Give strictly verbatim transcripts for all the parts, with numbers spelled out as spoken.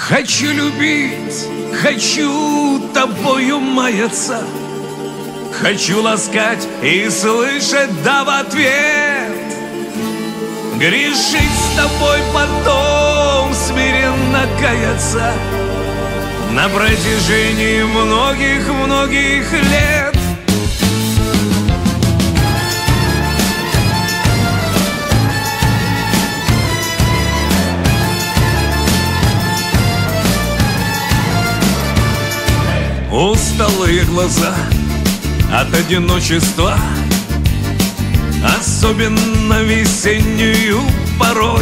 Хочу любить, хочу тобою маяться, хочу ласкать и слышать да в ответ, грешить с тобой потом, смиренно каяться на протяжении многих-многих лет. Усталые глаза от одиночества, особенно весеннюю порой,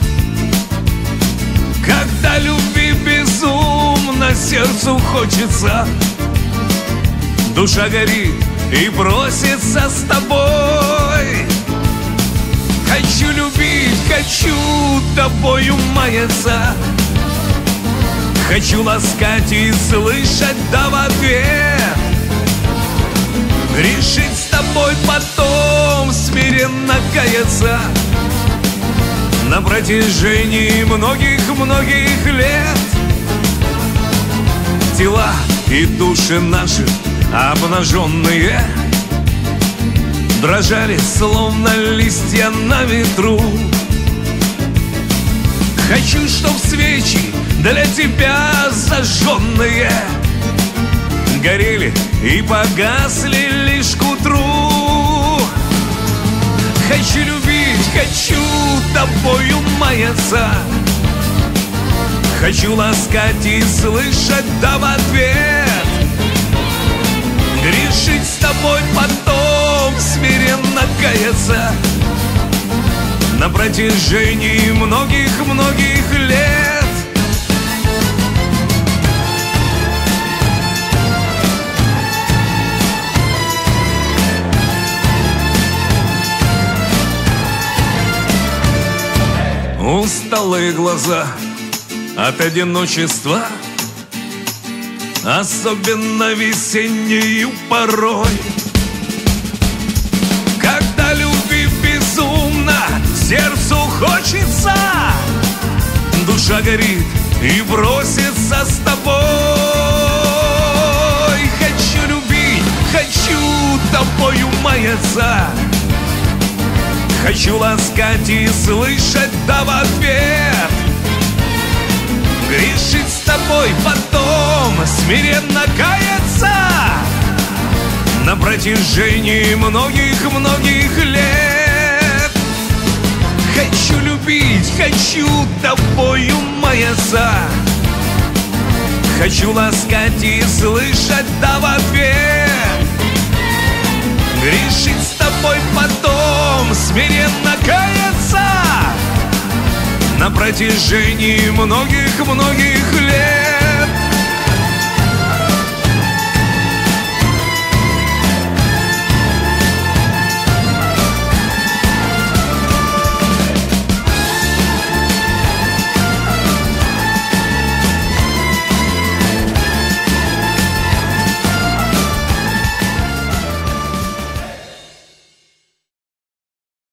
когда любви безумно сердцу хочется, душа горит и просится с тобой. Хочу любить, хочу тобою маяться, хочу ласкать и слышать да в ответ, грешить с тобой потом, смиренно каяться на протяжении многих-многих лет. Тела и души наши обнаженные дрожали, словно листья на ветру. Хочу, чтоб свечи для тебя зажженные горели и погасли лишь к утру. Хочу любить, хочу тобою маяться, хочу ласкать и слышать да в ответ, грешить с тобой потом, смиренно каяться на протяжении многих-многих лет. Усталые глаза от одиночества, особенно весеннюю порой, когда любви безумно сердцу хочется, душа горит и бросится с тобой. Хочу любить, хочу тобою маяться, хочу ласкать и слышать да в ответ, грешить с тобой потом, смиренно каяться на протяжении многих-многих лет. Хочу любить, хочу тобою маяться, хочу ласкать и слышать да в ответ, грешить с тобой потом, смиренно каяться на протяжении многих-многих лет.